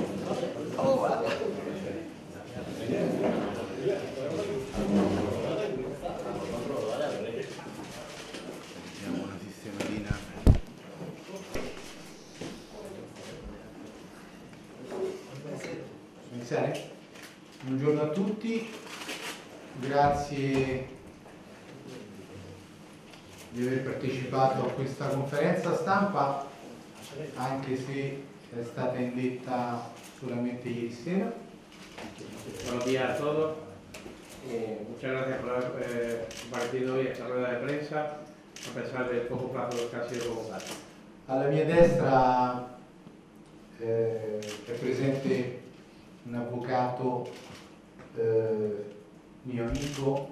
una sistematina. Iniziare? Buongiorno a tutti, grazie di aver partecipato a questa conferenza stampa, anche se è stata indetta solamente ieri sera. Buenos días a todos. Muchas gracias por haber compartido hoy esta rueda de prensa, a pesar del poco plazo que ha sido convocado. Alla mia destra è presente un avvocato mio amico.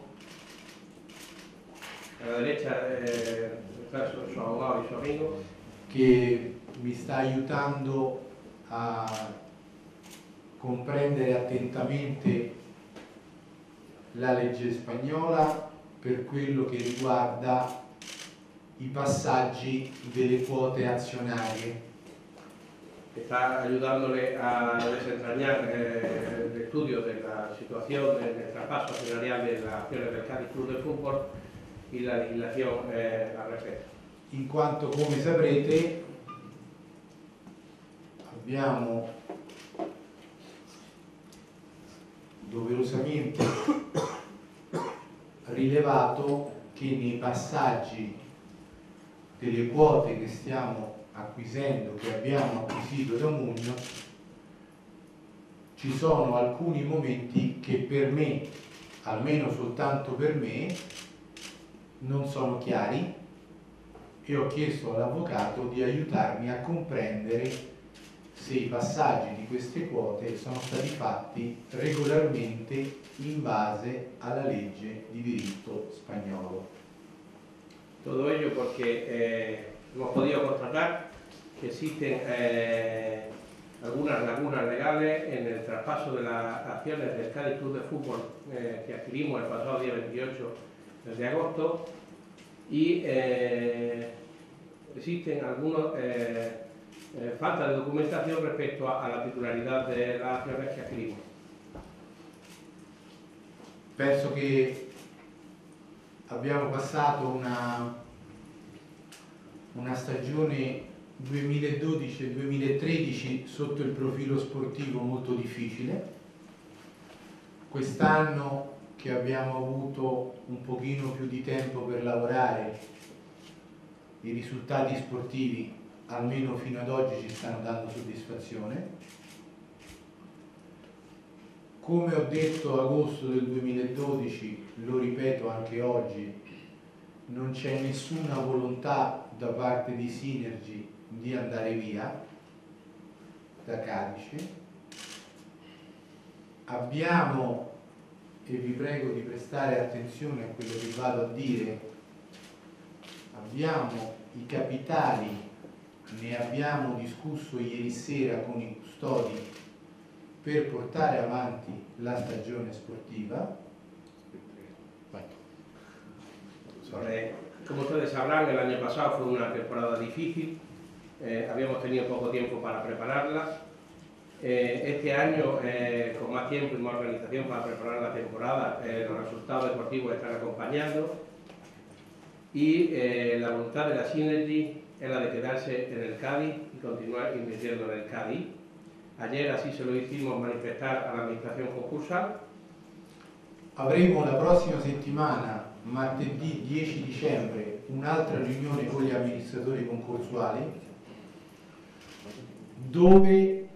A la derecha está su abogado y su amigo, che mi sta aiutando a comprendere attentamente la legge spagnola per quello che riguarda i passaggi delle quote azionarie. está ayudándole a desentrañar el estudio de la situación del traspaso accionarial de las acciones del Cádiz Club de Fútbol y la legislación al respecto. In quanto, come saprete, abbiamo doverosamente rilevato che nei passaggi delle quote che stiamo acquisendo, che abbiamo acquisito da Mugno, ci sono alcuni momenti che per me, almeno soltanto per me, non sono chiari, e ho chiesto all'avvocato di aiutarmi a comprendere se i passaggi di queste quote sono stati fatti regolarmente in base alla legge di diritto spagnolo. Todo ello porque hemos podido constatar que existen algunas lagunas legales en el traspaso de las acciones del Cádiz Club de Fútbol que adquirimos el pasado día 28 de agosto y existen algunas faltas de documentación respecto a la titularidad de las acciones que adquirimos. Penso che abbiamo passato una stagione 2012-2013 sotto il profilo sportivo molto difficile. Quest'anno, che abbiamo avuto un pochino più di tempo per lavorare, i risultati sportivi, almeno fino ad oggi, ci stanno dando soddisfazione. Come ho detto agosto del 2012, lo ripeto anche oggi, non c'è nessuna volontà da parte di Synergy di andare via da Cadice. Abbiamo, e vi prego di prestare attenzione a quello che vado a dire, abbiamo i capitali, ne abbiamo discusso ieri sera con i custodi per portare avanti la stagione sportiva. Como ustedes sabrán, el año pasado fue una temporada difícil, habíamos tenido poco tiempo para prepararla. Este año, con más tiempo y más organización para preparar la temporada, los resultados deportivos están acompañando y la voluntad de la Synergy es la de quedarse en el Cádiz y continuar invirtiendo en el Cádiz. Ayer así se lo hicimos manifestar a la administración concursal. Avremo la prossima settimana, martedì 10 dicembre, un'altra riunione con gli amministratori concorsuali dove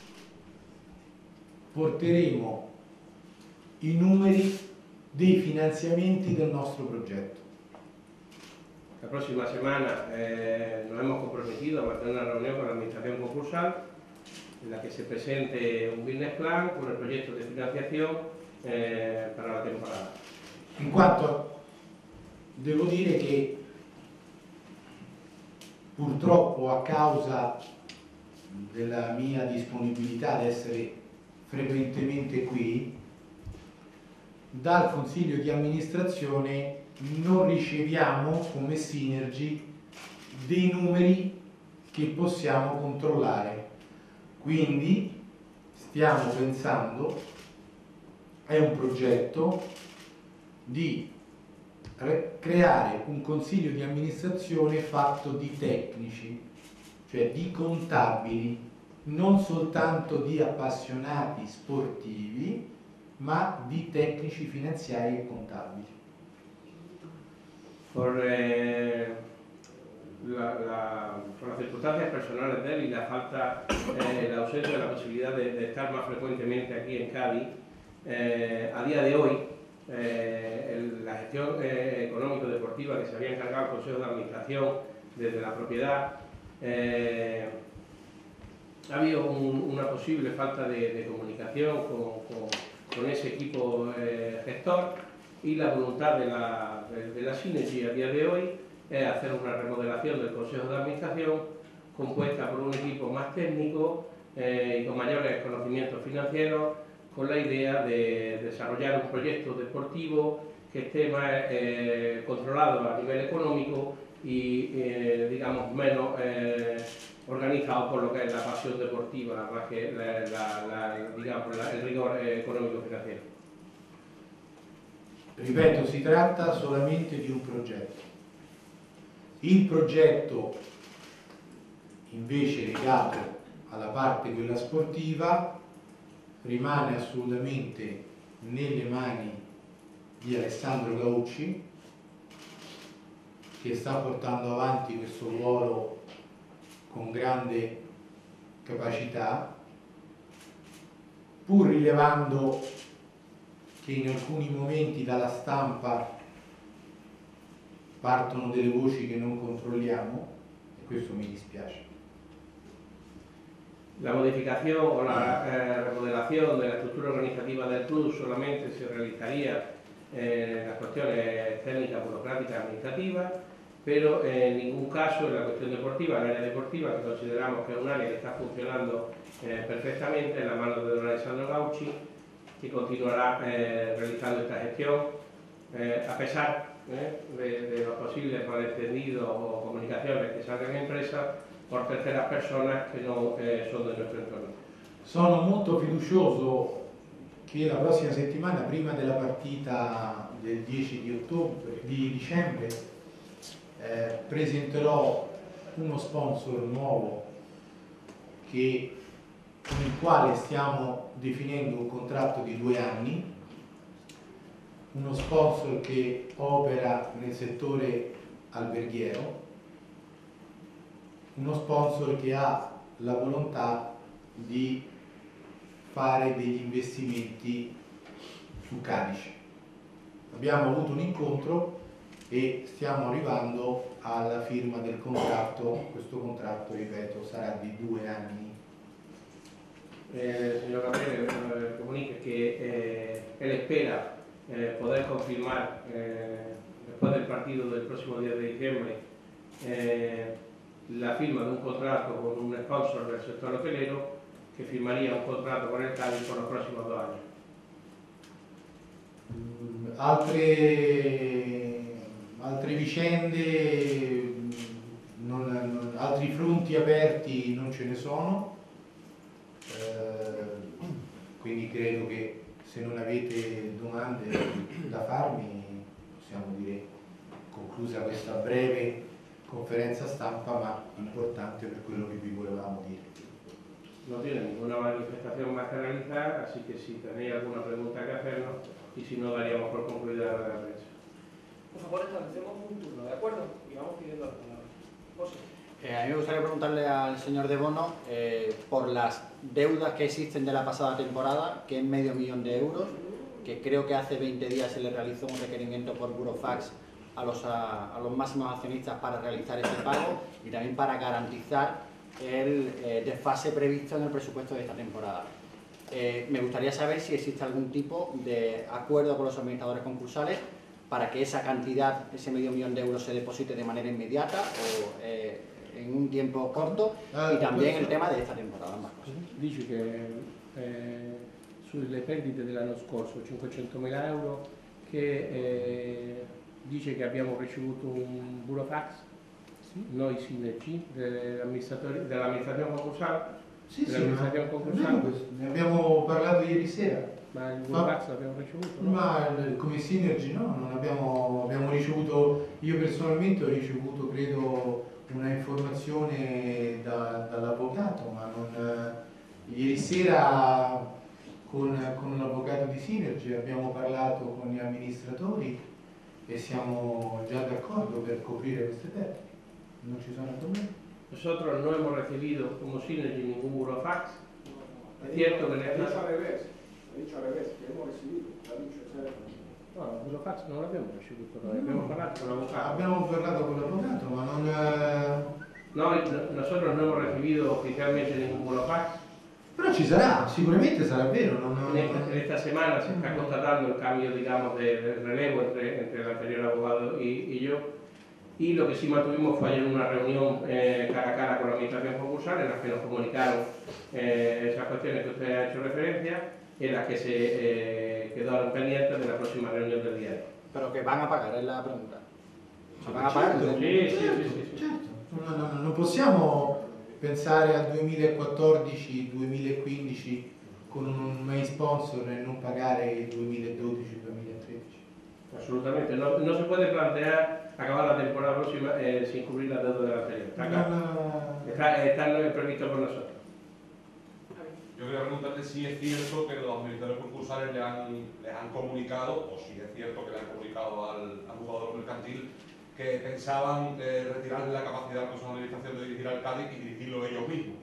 porteremo i numeri dei finanziamenti del nostro progetto. La próxima semana nos hemos comprometido a mantener una reunión con la administración concursal en la que se presente un business plan con el proyecto de financiación para la temporada. In quanto devo dire che purtroppo, a causa della mia disponibilità ad essere frequentemente qui, dal consiglio di amministrazione non riceviamo come Synergy dei numeri che possiamo controllare. Quindi stiamo pensando è un progetto di creare un consiglio di amministrazione fatto di tecnici, cioè di contabili, non soltanto di appassionati sportivi, ma di tecnici finanziari e contabili. Por las circunstancias personales de él y la falta, la ausencia de la posibilidad de estar más frecuentemente aquí en Cádiz, a día de hoy, la gestión económico-deportiva que se había encargado el Consejo de Administración desde la propiedad, ha habido una posible falta de comunicación con ese equipo gestor, y la voluntad de la Synergy a día de hoy es hacer una remodelación del Consejo de Administración compuesta por un equipo más técnico y con mayores conocimientos financieros, con la idea de desarrollar un proyecto deportivo que esté más controlado a nivel económico y digamos menos organizado por lo que es la pasión deportiva, más que el rigor económico financiero. Ripeto, si tratta solamente di un progetto. Il progetto invece legato alla parte quella sportiva rimane assolutamente nelle mani di Alessandro Gaucci, che sta portando avanti questo ruolo con grande capacità, pur rilevando che in alcuni momenti dalla stampa partono delle voci che non controlliamo, e questo mi dispiace. La modificación o la remodelación de la estructura organizativa del club solamente se realizaría en las cuestiones técnicas, burocráticas, administrativas, pero en ningún caso en la cuestión deportiva, el área deportiva, que consideramos que es un área que está funcionando perfectamente en la mano de don Alessandro Gaucci, que continuará realizando esta gestión, a pesar de los posibles malentendidos o comunicaciones que salgan en empresa por terceras personas che non sono del nostro entorno. Sono molto fiducioso che la prossima settimana, prima della partita del 10 di dicembre, presenterò uno sponsor nuovo con il quale stiamo definendo un contratto di 2 anni, uno sponsor che opera nel settore alberghiero, uno sponsor che ha la volontà di fare degli investimenti su Cadice. Abbiamo avuto un incontro e stiamo arrivando alla firma del contratto. Questo contratto, ripeto, sarà di 2 anni. Señor Gabriel comunica que él espera poder confirmar después del partido del próximo 10 de diciembre la firma de un contrato con un sponsor del sector hotelero que firmaría un contrato con el Cádiz por los próximos 2 años. Altre vicende, altri fronti aperti non ce ne sono, quindi credo che se non avete domande da farmi possiamo dire conclusa questa breve conferenza stampa, ma importante per quello che vi volevamo dire. No tiene ninguna manifestación más que realizar, así que si tenéis alguna pregunta que hacernos, y si no, daríamos por concluida la rueda de prensa. Por favor, establecemos un turno, ¿de acuerdo? Y vamos pidiendo las palabras. José. A mí me gustaría preguntarle al señor De Bono por las deudas que existen de la pasada temporada, que es $500.000 de euros, que creo que hace 20 días se le realizó un requerimiento por burofax a los máximos accionistas para realizar ese pago y también para garantizar el desfase previsto en el presupuesto de esta temporada. Me gustaría saber si existe algún tipo de acuerdo con los administradores concursales para que esa cantidad, ese $500.000 de euros, se deposite de manera inmediata o en un tiempo corto, y también el tema de esta temporada, ambas cosas. Dice che sulle perdite dell'anno scorso, 500.000 euro, che dice che abbiamo ricevuto un burofax, noi Synergy, dell'amministrazione concursale, Sì, dell'amministrazione concursale. ne abbiamo parlato ieri sera. Ma il Burofax l'abbiamo ricevuto? No? Ma come Synergy no, non abbiamo ricevuto, io personalmente ho ricevuto credo una informazione dall'avvocato, ma non, ieri sera con l'avvocato di Synergy abbiamo parlato con gli amministratori e siamo già d'accordo per coprire queste perdite, non ci sono problemi. Nosotros no hemos recibido como Synergy ningún Burofax. Es cierto que le Ha dicho al revés, que hemos recibido, ha dicho ese. No, il Burofax non l'abbiamo ricevuto noi, abbiamo parlato con l'avvocato. Abbiamo parlato con l'avvocato, ma non... No, nosotros no hemos recibido oficialmente ningún Burofax. Però ci sarà, sicuramente sarà vero. En esta semana se está constatando el cambio, digamos, de relevo entre el anterior abogado y yo. Y lo que sí mantuvimos fue ayer una reunión cara a cara con la administración concursal en la que nos comunicaron esas cuestiones que usted ha hecho referencia, en las que se quedaron pendientes de la próxima reunión del día de hoy. Pero que van a pagar, es la pregunta. ¿Se van a Certo, pagar? Sì. certo. Non possiamo pensare al 2014-2015 con un main sponsor e non pagare il 2012-2013. Absolutamente. No se puede plantear acabar la temporada próxima sin cubrir la deuda del anterior. Está claro. Está previsto por nosotros. Yo quería preguntarle si es cierto que los administradores concursales les han comunicado, o si es cierto que le han comunicado al jugador mercantil, que pensaban retirarle la capacidad a la persona de administración de dirigir al Cádiz y dirigirlo ellos mismos.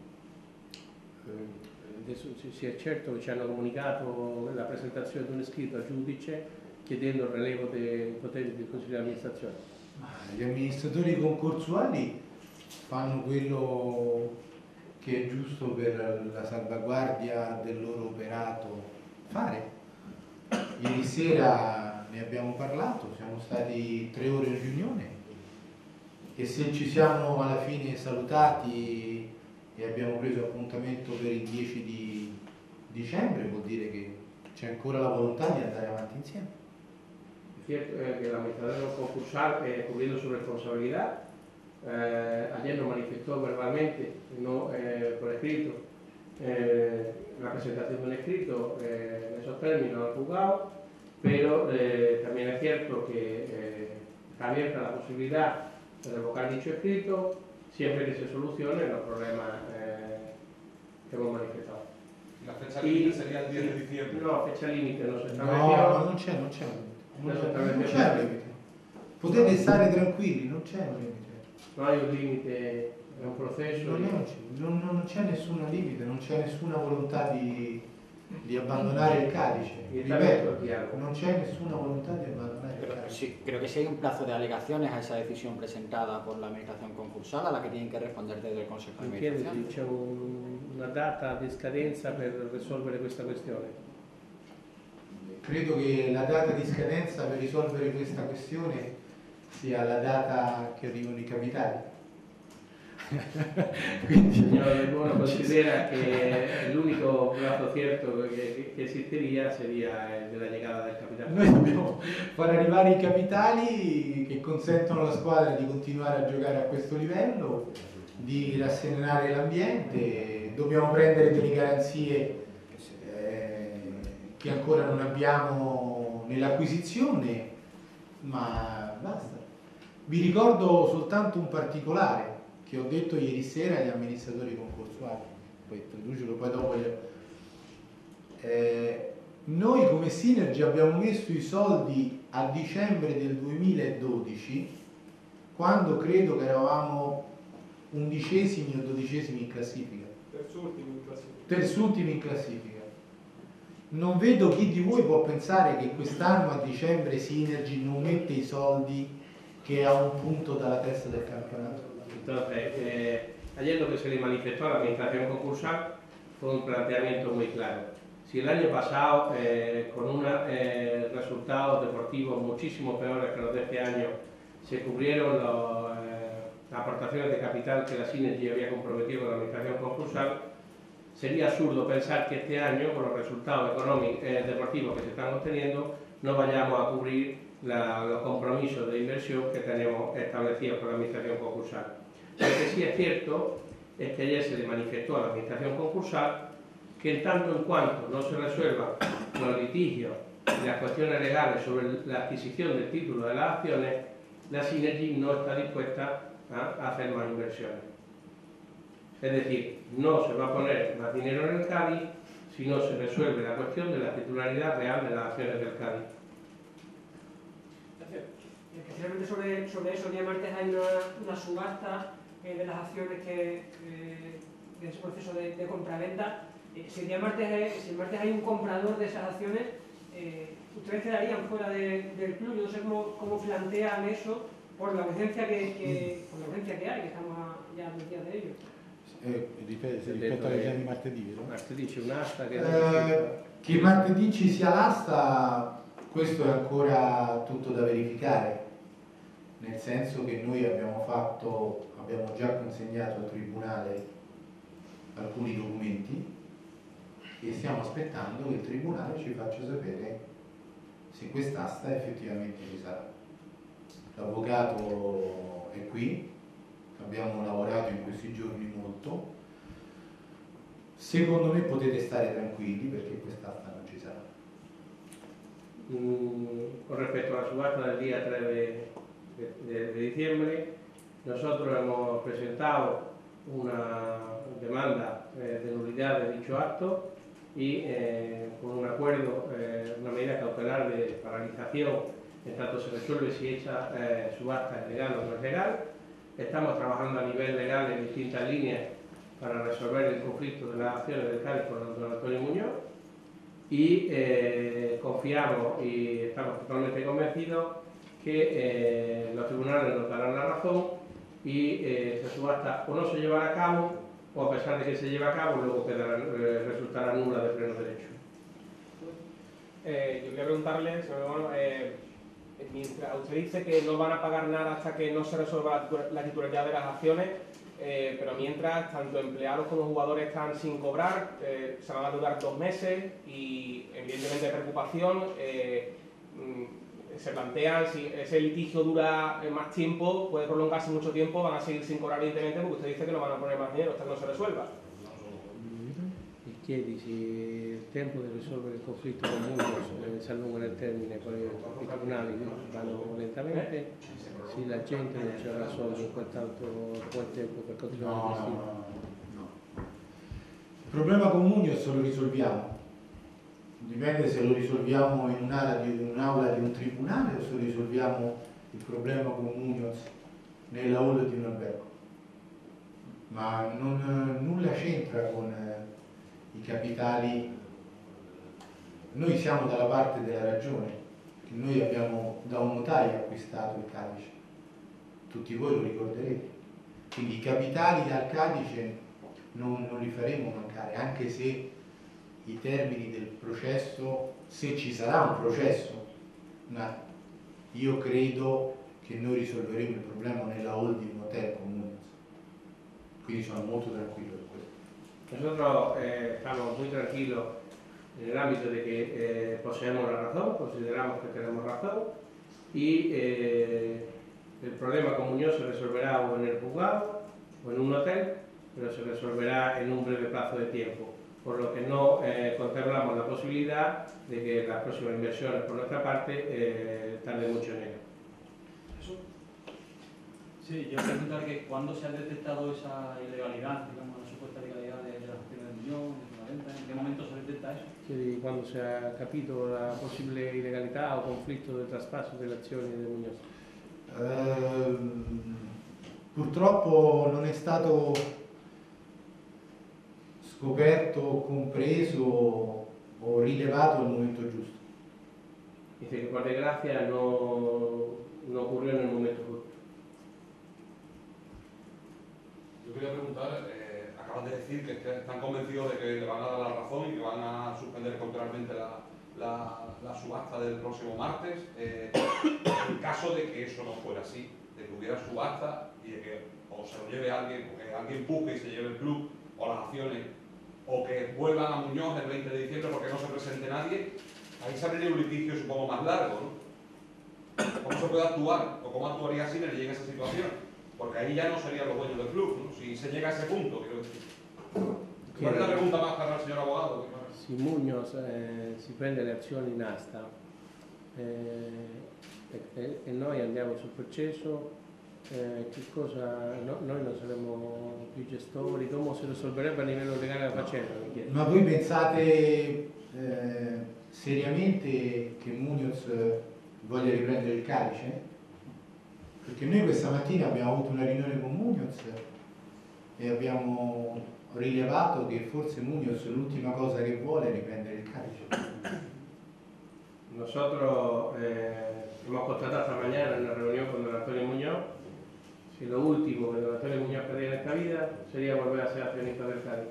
Adesso si è certo che ci hanno comunicato la presentazione di un iscritto al giudice chiedendo il relevo dei poteri del Consiglio di amministrazione. Ma gli amministratori concorsuali fanno quello che è giusto per la salvaguardia del loro operato fare. Ieri sera ne abbiamo parlato, siamo stati 3 ore in riunione e se ci siamo alla fine salutati e abbiamo preso appuntamento per il 10 di dicembre, vuol dire che c'è ancora la volontà di andare avanti insieme. Es cierto que el administrador concursal, cubriendo su responsabilidad, ayer nos manifestó verbalmente, no por escrito, la presentación de un escrito en esos términos al juzgado, pero también es cierto que está abierta la posibilidad de revocar dicho escrito siempre que se solucionen los problemas que hemos manifestado. La fecha límite sería el 10 de diciembre. No, fecha límite no se No, estableció. non c'è limite. Potete stare tranquilli, non c'è un limite. No hay un límite, è un processo. Non c'è nessun limite, non c'è nessuna volontà di abbandonare il cadice. Ripeto, non c'è nessuna volontà di abbandonare il cadice. Sí, creo que sí hay un plazo de alegaciones a esa decisión presentada por la administración concursal a la que tienen que responder desde el Consejo de Administración. C'è una data di scadenza per risolvere questa questione. Credo che la data di scadenza per risolvere questa questione sia la data che arrivano i capitali. Il signor Del Bono considera che l'unico plazo cierto che esistería sería el de la llegada del capitale. Noi dobbiamo far arrivare i capitali che consentono alla squadra di continuare a giocare a questo livello, di rasserenare l'ambiente, dobbiamo prendere delle garanzie che ancora non abbiamo nell'acquisizione, ma basta. Vi ricordo soltanto un particolare che ho detto ieri sera agli amministratori concorsuali, poi traducelo poi dopo. Noi come Synergy abbiamo messo i soldi a dicembre del 2012, quando credo che eravamo 11esimi o 12esimi in classifica. Terzultimi in classifica. Non vedo chi di voi può pensare che quest'anno a dicembre Synergy non mette i soldi che è a un punto dalla testa del campionato. Entonces, ayer lo que se le manifestó a la administración concursal fue un planteamiento muy claro. Si el año pasado, con unos resultados deportivos muchísimo peores que los de este año, se cubrieron las aportaciones de capital que la Synergy había comprometido con la administración concursal, sería absurdo pensar que este año, con los resultados económicos, deportivos que se están obteniendo, no vayamos a cubrir los compromisos de inversión que tenemos establecidos con la administración concursal. Lo que sí es cierto es que ayer se le manifestó a la administración concursal que en tanto en cuanto no se resuelvan los litigios y las cuestiones legales sobre la adquisición del título de las acciones, la Synergy no está dispuesta a hacer más inversiones. Es decir, no se va a poner más dinero en el Cádiz si no se resuelve la cuestión de la titularidad real de las acciones del Cádiz. Especialmente sobre eso, el día martes hay una subasta de las acciones de ese proceso de compraventa. Si el martes hay un comprador de esas acciones, ustedes quedarían fuera del club. Yo no sé cómo plantean eso por la urgencia que hay, que estamos ya a los días de ello. Rispetto ai piani martedì, vero? Martedì c'è un'asta Che martedì ci sia l'asta, questo è ancora tutto da verificare, nel senso che noi abbiamo già consegnato al Tribunale alcuni documenti e stiamo aspettando che il Tribunale ci faccia sapere se quest'asta effettivamente ci sarà. L'avvocato è qui, abbiamo lavorato in questi giorni molto, secondo me potete stare tranquilli perché quest'asta non ci sarà. Con respecto a la subasta del día 3 de diciembre, nosotros hemos presentado una demanda de nulidad de dicho acto y con un acuerdo, una medida cautelar de paralización en tanto se resuelve si esa subasta es legal o no es legal. Estamos trabajando a nivel legal en distintas líneas para resolver el conflicto de las acciones del Cádiz con don Antonio Muñoz y confiamos y estamos totalmente convencidos que los tribunales nos darán la razón y esa subasta o no se llevará a cabo o a pesar de que se lleve a cabo luego resultará nula de pleno derecho. Yo quería preguntarle, señor Bono, mientras usted dice que no van a pagar nada hasta que no se resuelva la titularidad de las acciones, pero mientras tanto empleados como jugadores están sin cobrar, se van a durar 2 meses y evidentemente preocupación, se plantean si ese litigio dura más tiempo, puede prolongarse mucho tiempo, van a seguir sin cobrar evidentemente porque usted dice que no van a poner más dinero hasta que no se resuelva. Chiedi se il tempo di risolvere il conflitto con Muñoz si allunga nel termine, poi i tribunali vanno lentamente, se la gente non ce la soldi in quel tempo per continuare a gestire. No. Il problema con Muñoz lo risolviamo, dipende se lo risolviamo in un'aula di un tribunale o se risolviamo il problema con Muñoz nella hall di un albergo, ma nulla c'entra con i capitali. Noi siamo dalla parte della ragione, che noi abbiamo da un notaio acquistato il Cadice, tutti voi lo ricorderete, quindi i capitali dal Cadice non li faremo mancare, anche se i termini del processo, se ci sarà un processo, ma io credo che noi risolveremo il problema nella hall di un hotel comune, quindi sono molto tranquillo per questo. Nosotros estamos muy tranquilos en el ámbito de que poseemos la razón, consideramos que tenemos razón y el problema con Muñoz se resolverá o en el juzgado o en un hotel, pero se resolverá en un breve plazo de tiempo, por lo que no contemplamos la posibilidad de que las próximas inversiones por nuestra parte tarden mucho en ello. Sí, yo preguntar que cuándo se ha detectado esa ilegalidad, digamos, la supuesta ilegalidad de las acciones de Muñoz, de la venta, ¿en qué momento se detecta eso? Chiedi quando si è capito la possibile illegalità o conflitto del traspasso delle azioni di Muñoz. Purtroppo non è stato scoperto, compreso o rilevato al momento giusto. Dice que por desgracia no ocurrió en el momento justo. Yo quería preguntar, acaban de decir que están convencidos de que le van a dar la razón y que van a suspender cautelarmente la subasta del próximo martes. En caso de que eso no fuera así, de que hubiera subasta y de que o se lo lleve alguien, o que alguien empuje y se lleve el club o las acciones, o que vuelvan a Muñoz el 20 de diciembre porque no se presente nadie, ahí se abriría un litigio supongo más largo, ¿no? ¿Cómo se puede actuar o cómo actuaría Synergy en esa situación? Porque ahí ya no serían los dueños del club, ¿no? Si se llega a ese punto, quiero decir. ¿Cuál es la pregunta más para el señor abogado? Se Muñoz si prende le azioni in asta e noi andiamo sul processo, che cosa, noi non saremo più gestori, come si risolverebbe a livello legale la faccenda? Ma voi pensate seriamente che Muñoz voglia riprendere il Cadice? Perché noi questa mattina abbiamo avuto una riunione con Muñoz e abbiamo rilevato che forse Muñoz l'ultima cosa che vuole è riprendere il Cadice. Nosotros hemos constatado esta mañana en una reunión con don Antonio Muñoz si lo último que don Antonio Muñoz quería en esta vida sería volver a ser accionista del Cádiz.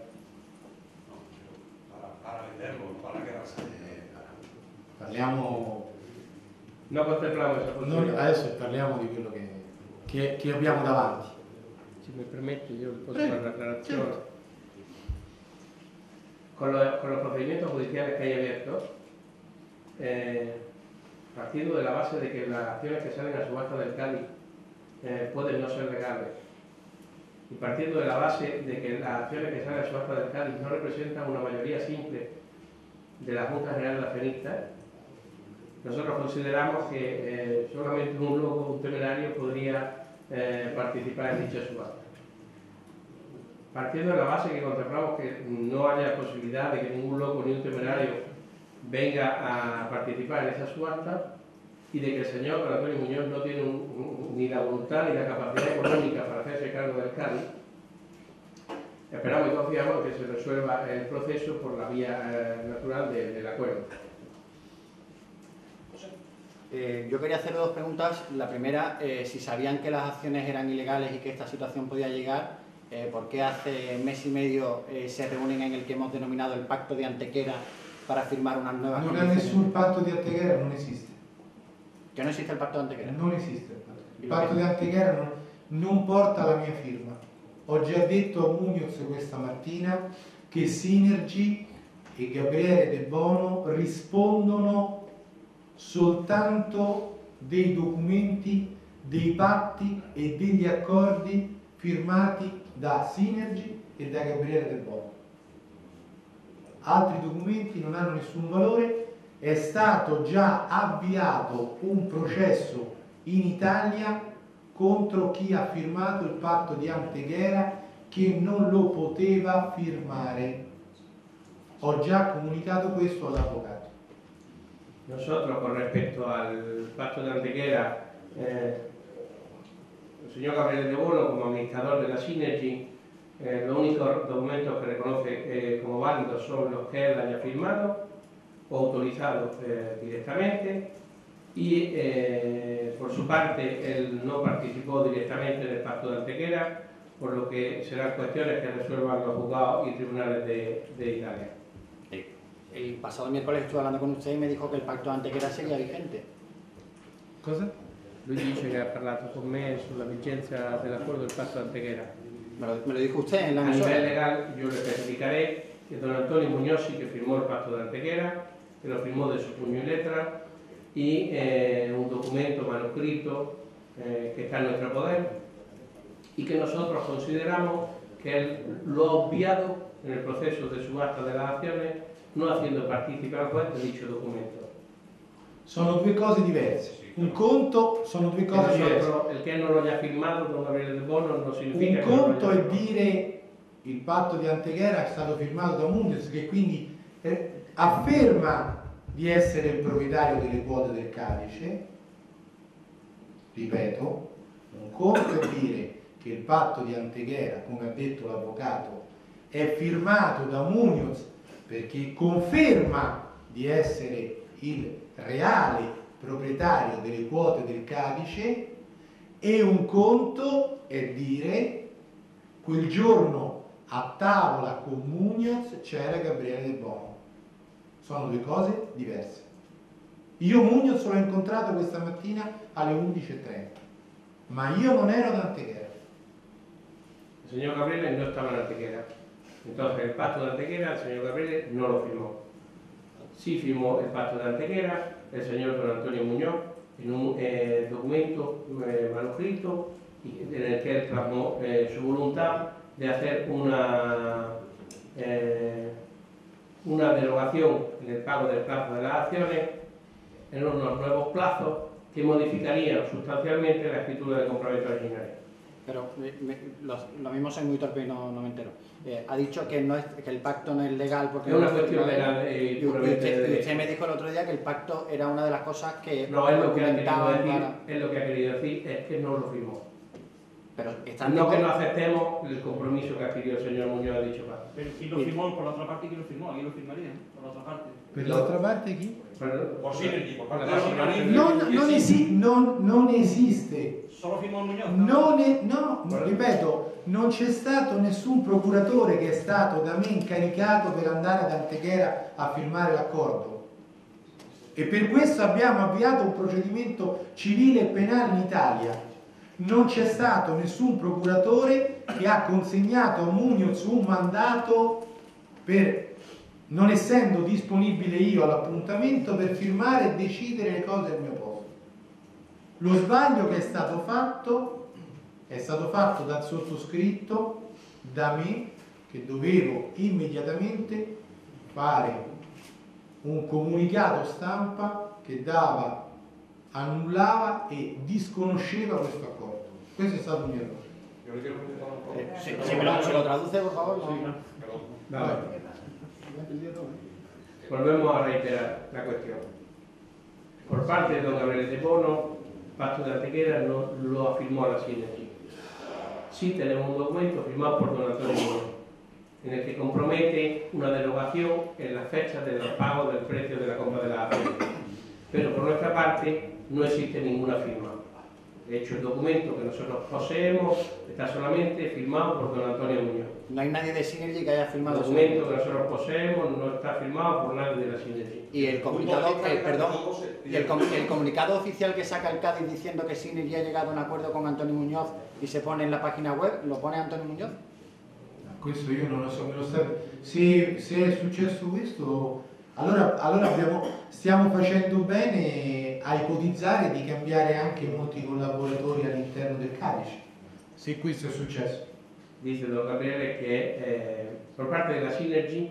Para venderlo, para quedarse. Parliamo... No contemplamos esa posibilidad. Adesso parliamo di quello che abbiamo davanti. Si me permite, yo posso fare una aclarazione. Con los procedimientos judiciales que hay abiertos, partiendo de la base de que las acciones que salen a subasta del Cádiz pueden no ser legales, y partiendo de la base de que las acciones que salen a subasta del Cádiz no representan una mayoría simple de la Junta General de Accionistas, nosotros consideramos que solamente un loco, un temerario, podría participar en dicha subasta. Partiendo de la base que contemplamos que no haya posibilidad de que ningún loco ni un temerario venga a participar en esa subasta y de que el señor don Antonio Muñoz no tiene ni la voluntad ni la capacidad económica para hacerse cargo del Cádiz, esperamos y confiamos que se resuelva el proceso por la vía natural del acuerdo. Yo quería hacer dos preguntas. La primera, si sabían que las acciones eran ilegales y que esta situación podía llegar, ¿por qué hace mes y medio se reúnen en el que hemos denominado el Pacto de Antequera para firmar unas nuevas condiciones? Nessun patto di Antequera, non esiste. ¿Que no existe el Pacto de Antequera? Non esiste il patto. Il patto di Antequera non porta la mia firma. Ho già detto a Muñoz questa mattina che Synergy e Gabriele De Bono rispondono soltanto dei documenti, dei patti e degli accordi firmati da Synergy e da Gabriele De Bono. Altri documenti non hanno nessun valore. È stato già avviato un processo in Italia contro chi ha firmato il patto di Antequera che non lo poteva firmare. Ho già comunicato questo all'avvocato. Nosotros, con respecto al pacto de Antequera, el señor Gabriel de Bono, como administrador de la Synergy, los únicos documentos que reconoce como válidos son los que él haya firmado o autorizado directamente, y por su parte él no participó directamente en el pacto de Antequera, por lo que serán cuestiones que resuelvan los juzgados y tribunales de Italia. El pasado miércoles estuve hablando con usted y me dijo que el Pacto de Antequera seguía vigente. Cosa? Lui dice che ha parlato con me sulla vigenza dell'accordo del patto de Antequera. Me lo dijo usted en la A nivel emisora. legal, yo le especificaré que don Antonio Muñoz sí que firmó el pacto de Antequera, que lo firmó de su puño y letra, y un documento manuscrito que está en nuestro poder y que nosotros consideramos que él lo ha obviado en el proceso de subasta de las acciones, no haciendo partícipe al juez de dicho documento. Sono due cose diverse. Un conto sono due cose diverse. El que no lo haya firmado don Gabriele De Bono no significa Un que conto no lo è haya firmado. dire il patto di Antequera è stato firmato da Muñoz, che quindi afferma di essere il proprietario delle quote del Cadice. Ripeto, un conto è dire che il patto di Antequera, come ha detto l'avvocato, è firmato da Muñoz perché conferma di essere il reale proprietario delle quote del Cadice, e un conto è dire quel giorno a tavola con Muñoz c'era Gabriele De Bono. Sono due cose diverse. Io Muñoz l'ho incontrato questa mattina alle 11:30, ma io non ero ad Antequera. El señor Gabriele no estaba en Antequera. Entonces, el pacto de Antequera, el señor Gabriele no lo firmó. Sí firmó el pacto de Antequera el señor don Antonio Muñoz en un documento manuscrito en el que él plasmó su voluntad de hacer una derogación en el pago del plazo de las acciones en unos nuevos plazos que modificarían sustancialmente la escritura del compromiso originario. Pero lo mismo soy muy torpe y no me entero. Ha dicho que el pacto no es legal porque es una cuestión legal y puramente de derecho. usted me dijo el otro día que el pacto era una de las cosas que no es lo que ha querido decir, es que no lo firmó. Pero no que no aceptemos el compromiso que adquirió el señor Muñoz a dicho pacto. Pero ¿quién lo firmó por la otra parte? ¿Quién lo firmó? ¿Alguien lo firmaría? Por la otra parte. ¿Per l'altra parte chi? Por Synergy, por parte de los Non esiste. Solo firmò il Muñoz? No, ripeto, non c'è stato nessun procuratore che è stato da me incaricato per andare ad Antequera a firmare l'accordo. E per questo abbiamo avviato un procedimento civile e penale in Italia. Non c'è stato nessun procuratore che ha consegnato a Muñoz un mandato per, non essendo disponibile io all'appuntamento, per firmare e decidere le cose al mio posto. Lo sbaglio che è stato fatto dal sottoscritto, da me, che dovevo immediatamente fare un comunicato stampa che annullava e disconosceva questo accordo. Questo è stato un mio errore. Yo le quiero preguntar un poco. Sí, pero se lo traduce, por favor. Perdón. Vale. Volvemos a reiterar la cuestión. Por parte de don Gabriel de Bono, Pacto de Antequera no lo afirmó la Synergy. Sí tenemos un documento firmado por don Antonio Muñoz, en el que compromete una derogación en las fechas de los pagos del precio de la compra de las acciones. Pero por nuestra parte no existe ninguna firma. De hecho, el documento que nosotros poseemos está solamente firmado por don Antonio Muñoz. No hay nadie de Synergy que haya firmado El documento que nosotros poseemos no está firmado por nadie de la Synergy. Y el comunicado, el comunicado oficial que saca el Cádiz diciendo que Synergy ha llegado a un acuerdo con Antonio Muñoz y se pone en la página web, ¿lo pone Antonio Muñoz? Questo io non lo so, se è successo questo, allora stiamo facendo bene a ipotizzare di cambiare anche molti collaboratori all'interno del Cadice, se questo è successo. Dice don Gabriele que por parte de la Synergy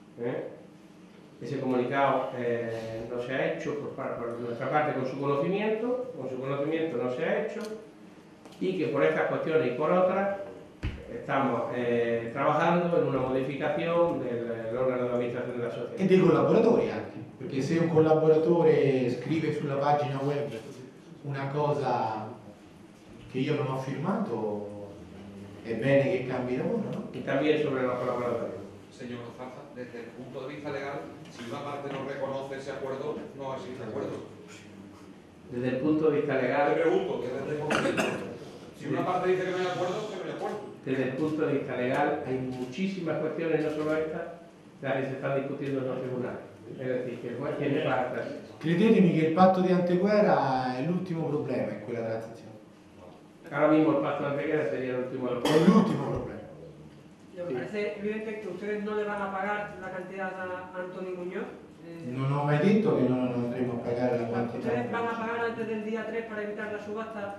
ese comunicado no se ha hecho por nuestra parte con su conocimiento no se ha hecho, y que por estas cuestiones y por otras estamos trabajando en una modificación del órgano de administración de la società. E dei collaboratori anche, perché se un collaboratore scrive sulla pagina web una cosa che io non ho firmato, è bene che cambi lavoro, ¿no? Y también sobre los colaboradores. Señor Zarza, desde el punto de vista legal, si una parte no reconoce ese acuerdo, no existe acuerdo. Desde el punto de vista Te legal, pregunto, que es el reconocimiento. Si una parte dice que no hay acuerdo, que no hay acuerdo. desde el punto de vista legal hay muchísimas cuestiones, no solo estas, las que se están discutiendo en los tribunales. Es decir, que el juez tiene parte. Credetemi che il patto di Antequera è l'ultimo problema in quella transazione. Ahora mismo el pacto de Antequera sería el último de los È l'ultimo problema. Me parece evidente que ustedes no le van a pagar la cantidad a Antonio Muñoz. Non ho mai detto che non andremo a pagare la quantità. ¿Ustedes van a pagar antes del día 3 para evitar la subasta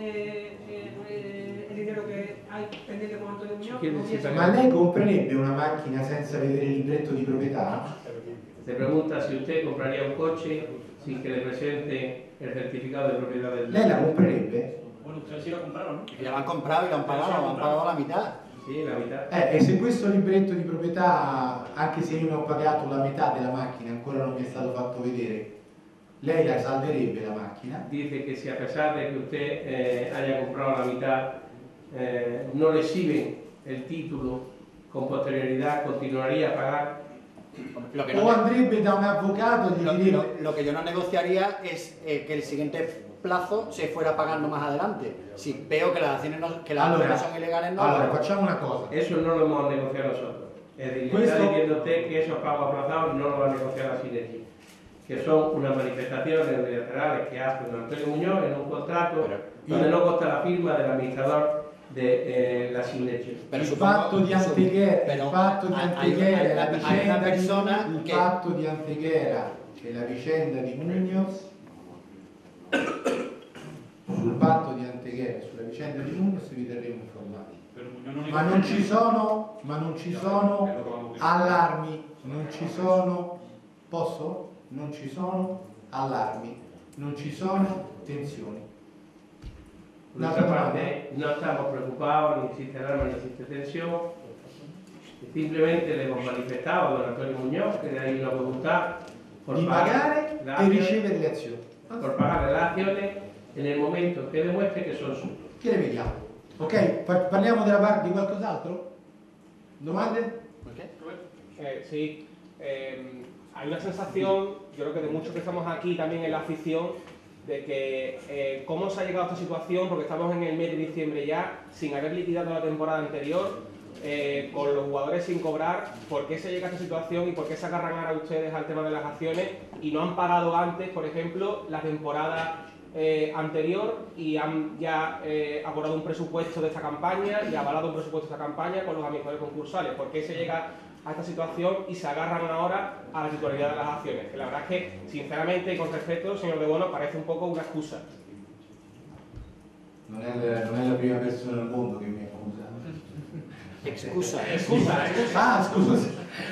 el dinero que hay pendiente con Antonio Muñoz? ¿Quién dice? Ma lei comprerebbe una macchina senza vedere il libretto di proprietà? Se pregunta si usted compraría un coche sin que le presente el certificado de propiedad del Lei la comprerebbe? Bueno, ustedes sí lo compraron, ¿no? Ya lo han comprado y lo han pagado la mitad. Sí, la mitad. E se questo libretto di proprietà, anche se io ne ho pagato la metà della macchina, ancora non mi è stato fatto vedere, lei la salverebbe la macchina? Dice que si a pesar de que usted haya comprado la mitad, no le exhiben el título con posterioridad, continuaría a pagar. Lo que, O no, andrebbe da un avvocato e gli direbbe... lo que yo no negociaría es que el siguiente plazo se fuera pagando más adelante. Si veo que las acciones Allora, son ilegales, no. allora facciamo una cosa. Eso no lo hemos negociado nosotros. Es decir, le Questo- está diciendo usted que esos pagos aplazados no lo va a negociar la Synergy, que son unas manifestaciones unilaterales que hace don Antonio Muñoz en un contrato donde no consta la firma del administrador de la Synergy. Pero Il supongo- patto di Antequera, il patto di Antequera e la hay una vicenda persona il che... patto di Antequera e la vicenda di Muñoz sul patto di Anteghera e sulla vicenda di Muñoz vi terremo informati. Pero Muñoz no Ma non ci sono allarmi, non ci sono, posso? Non ci sono allarmi, non ci sono tensioni. Por nuestra parte, no estamos preocupados, ni existe alarma, ni existe tensión. Simplemente le hemos manifestado a don Antonio Muñoz que hay una voluntad Di pagare e ricevere le azioni. por pagar las acciones en el momento que demuestre que son suyas. Che le vediamo? Ok? Parliamo della parte di qualcos'altro? Domande? Sí, hay una sensación, yo creo que de muchos que estamos aquí también en la afición, de que cómo se ha llegado a esta situación, porque estamos en el mes de diciembre ya, sin haber liquidado la temporada anterior, con los jugadores sin cobrar, por qué se llega a esta situación y por qué se agarran ahora ustedes al tema de las acciones y no han pagado antes, por ejemplo, la temporada anterior y han ya abordado un presupuesto de esta campaña y avalado un presupuesto de esta campaña con los administradores concursales. ¿Por qué se llega a esta situación y se agarran ahora a la titularidad de las acciones? Que la verdad es que, sinceramente y con respeto, señor De Bono, parece un poco una excusa. Non è la prima persona al mondo che mi accusa. Excusa. Ah, scusa.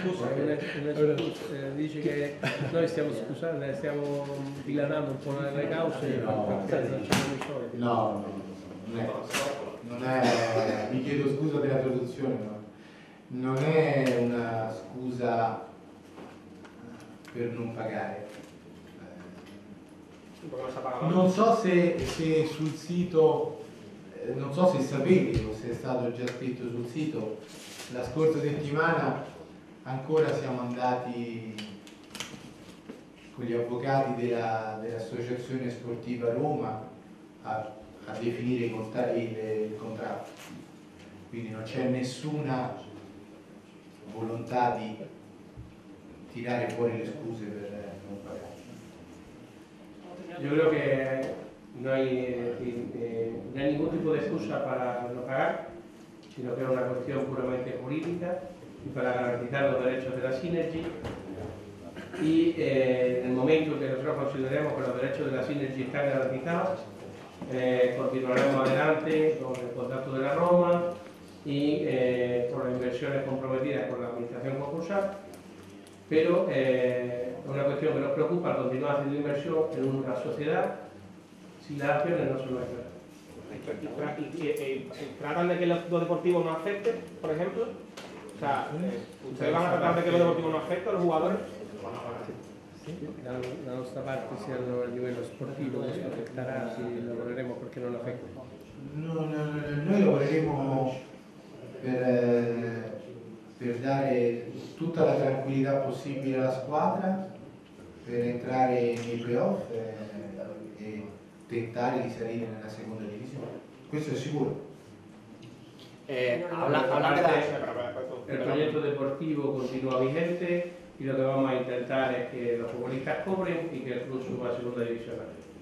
Dice che noi stiamo scusando, stiamo dilatando un po' le cause senza i soldi. No, non è, mi chiedo scusa per la traduzione, no. Non è una scusa per non pagare. Non so se sul sito, non so se sapete o se è stato già scritto sul sito, la scorsa settimana ancora siamo andati con gli avvocati dell'Associazione Sportiva Roma a definire il contratto, quindi non c'è nessuna volontà di tirare fuori le scuse per non pagare. Yo creo que no hay ningún tipo de excusa para no pagar, sino que es una cuestión puramente jurídica y para garantizar los derechos de la Synergy. Y en el momento que nosotros consideremos que los derechos de la Synergy están garantizados, continuaremos adelante con el contrato de la Roma y con las inversiones comprometidas con la administración concursal. Pero una cuestión que nos preocupa, continuar haciendo inversión en una sociedad si las acciones no son nuestras. ¿Y tratan de que los deportivos no afecten, por ejemplo? O sea, ¿ustedes van a tratar de que los deportivos no afecten a los jugadores? La nostra parte sia a livello sportivo, questo affetterà, lavoreremo perché non affetti. Noi lavoreremo per dare tutta la tranquillità possibile alla squadra, per entrare nei playoff e tentare di salire nella seconda divisione. Questo è sicuro. El proyecto deportivo continúa vigente y lo que vamos a intentar es que los futbolistas cobren y que el club suba a segunda división.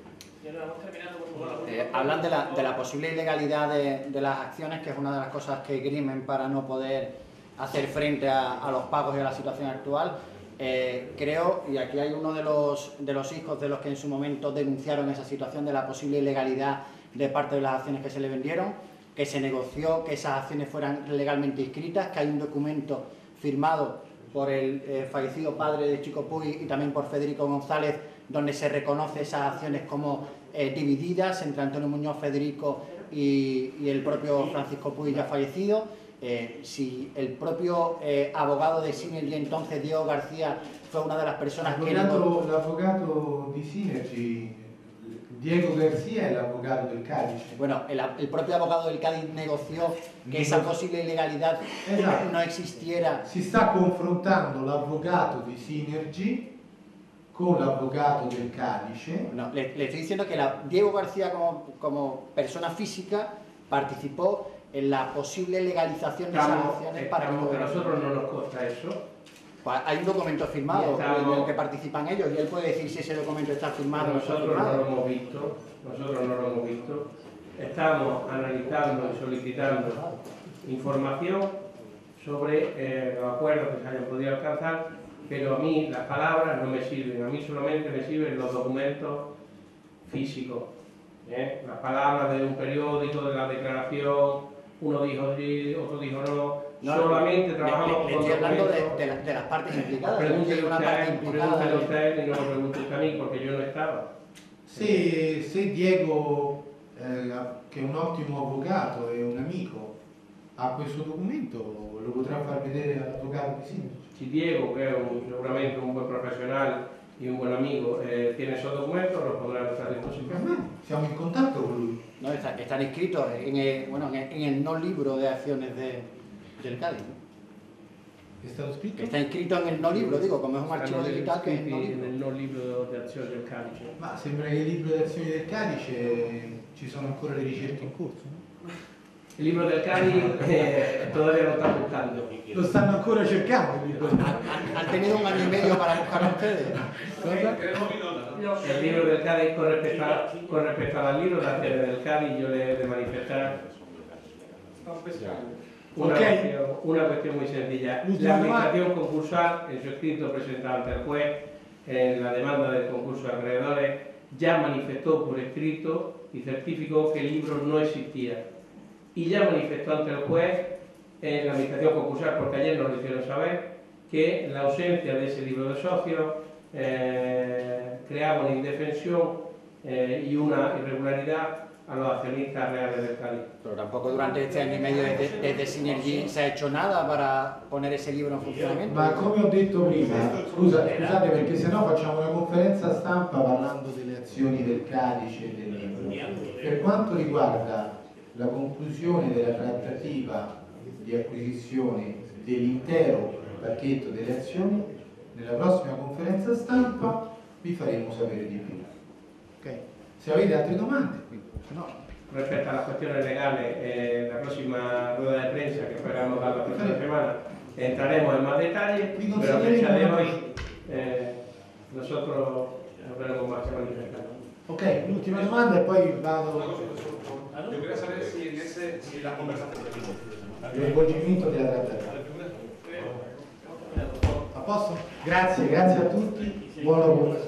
Hablan de la posible ilegalidad de las acciones, que es una de las cosas que grimen para no poder hacer frente a los pagos y a la situación actual. Creo, y aquí hay uno de los hijos de los que en su momento denunciaron esa situación de la posible ilegalidad de parte de las acciones que se le vendieron, que se negoció que esas acciones fueran legalmente inscritas, que hay un documento firmado por el fallecido padre de Chico Puig y también por Federico González, donde se reconoce esas acciones como divididas entre Antonio Muñoz, Federico y el propio Francisco Puig ya fallecido. Si el propio abogado de Synergy entonces, Diego García, fue una de las personas que... L'avvocato di Synergy, Diego García, è l'avvocato del Cádiz. Bueno, el propio abogado del Cádiz negoció que esa posible ilegalidad no existiera. Si sta confrontando l'avvocato di Synergy con l'avvocato del Cádiz. No, le estoy diciendo que Diego García como persona física participó en la posible legalización de esas acciones para que a nosotros no nos consta eso. Pues hay un documento firmado en el que participan ellos y él puede decir si ese documento está firmado o no está Nosotros firmado. no lo hemos visto, Estamos analizando y solicitando información sobre los acuerdos que se hayan podido alcanzar, pero a mí las palabras no me sirven, a mí solamente me sirven los documentos físicos. Las palabras de un periódico, de la declaración, uno dijo sí, otro dijo no. Solamente trabajamos le con estoy hablando documentos. de las partes implicadas. Pregúntele Hay una parte implicada. usted y no me pregunte usted a mí, porque yo no estaba. Se Diego, che è un ottimo avvocato e un amico, ha questo documento, lo potrà far vedere all'avvocato di sindaco. Si Diego, que es seguramente un buen profesional y un buen amigo, tiene esos documentos, los podrá estar a disposición. Siamo in contatto con lui. No, están escritos en el no libro de acciones del Cádiz. È stato scritto? Está inscrito en el no libro, dico, come es un archivo digital che è il no libro. nel non libro di azione del Cadice. Ma sembra che il libro di azioni del Cadice ci sono ancora le ricerche in corso, no? Il libro del Cadice todavía lo están buscando. Lo stanno ancora cercando il libro. Han tenido un año y medio para buscarlo ustedes. El libro del Cádiz, con respecto al libro de acciones del Cádiz, yo le he de manifestar una cuestión muy sencilla. La administración concursal, en su escrito presentado ante el juez, en la demanda del concurso de acreedores, ya manifestó por escrito y certificó que el libro no existía. Y ya manifestó ante el juez, en la administración concursal, porque ayer nos lo hicieron saber, que la ausencia de ese libro de socios creaba una indefensión y una irregularidad a los accionistas reales del Cádiz. Pero tampoco durante este año y medio desde Synergy se ha hecho nada para poner ese libro en funzionamento. Ma come ho detto prima, scusate perché sennò facciamo una conferenza stampa parlando delle azioni del Cadice e del libro. Per quanto riguarda la conclusione della trattativa di acquisizione dell'intero pacchetto delle azioni, nella prossima conferenza stampa vi faremo sapere di più. Okay. Se avete altre domande, se no. Respecto a las cuestiones legales, la próxima rueda de prensa que esperamos dar la próxima semana, entraremos en más detalle, pero a fecha de hoy nosotros no tenemos más que manifestar. Ok, l'ultima domanda e poi vado. Yo quería saber si la conversación Il svolgimento della trattativa. A posto? Grazie, grazie a tutti, buon lavoro.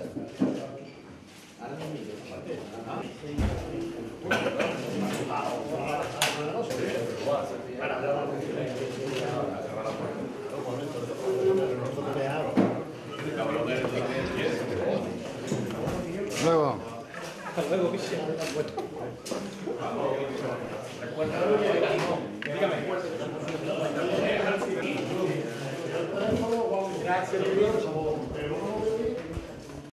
Luego. Grazie a tutti.